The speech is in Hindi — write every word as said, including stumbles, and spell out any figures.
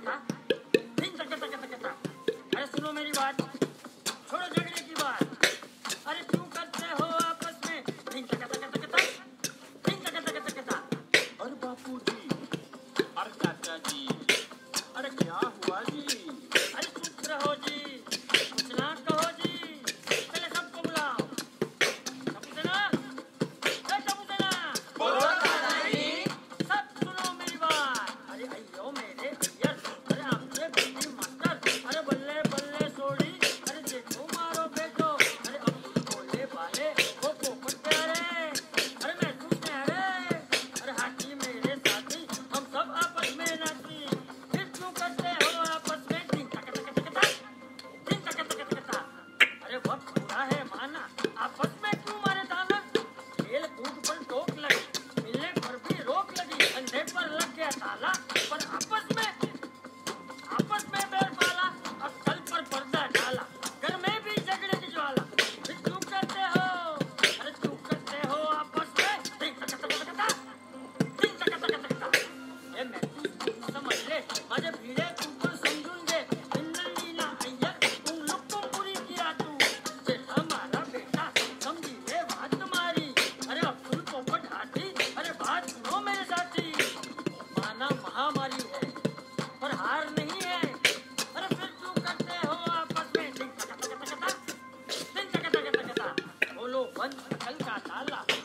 कथा धिन तक तक तक कथा। अरे सुनो मेरी बात, छोड़ो झगड़े की बात। अरे क्यों करते हो आपस में धिन तक तक तक कथा धिन तक तक तक कथा। अरे बापू जी, अरे चाचा जी, अरे क्या हुआ जी? अरे चुप रहो जी, कुछ ना कहो जी, पहले सबको बुलाओ। सबूतना, ए सबूतना, बोलो दादाजी। सब सुनो मेरी बात। अरे अयो मेरे अय्यर, अरे आपसे बेटी मास्टर, अरे बल्ले बल्ले सोड़ी, अरे देखो मारो बेटो, अरे अब बोले वाले वो पोपट प्यारे, अरे महसूस प्यारे, अरे हाथी मेरे साथी, हम सब आपस में नाची। फिर क्यों करते हो आपस में धिन तक तक तक तक धिन तक तक तक तक। अरे वक्त बुरा है माना, आपस में क्यों मारे ताना। खेल कूद पर टोक लगी, मिलने पर भी रोक लगी, अंधे पर लग गया ताला, पर आपस में आपस में बैर पाला, अब तल पर पर्दा डाला, घर में भी झगड़े की ज्वाला। फिर क्यों करते हो, अरे क्यों करते हो आपस में धिन तक तक तक तक धिन तक तक तक तक। ये मैं तू समझ ले, माझे भिडे तुमको समजून घे, हिंदल लीला अय्यर तुम लोग को पूरी किया तू। जे हमारा बेटा समझी ले बात तुम्हारी, अरे अब्दुल पोपट हाथी, अरे बात सुनो मेरे साथी। माना महामारी है पर हार नहीं है, अरे फिर क्यों करते हो आपस में धिन तक तक तक तक धिन तक तक तक तक। बोलो बंद अकल का ताला,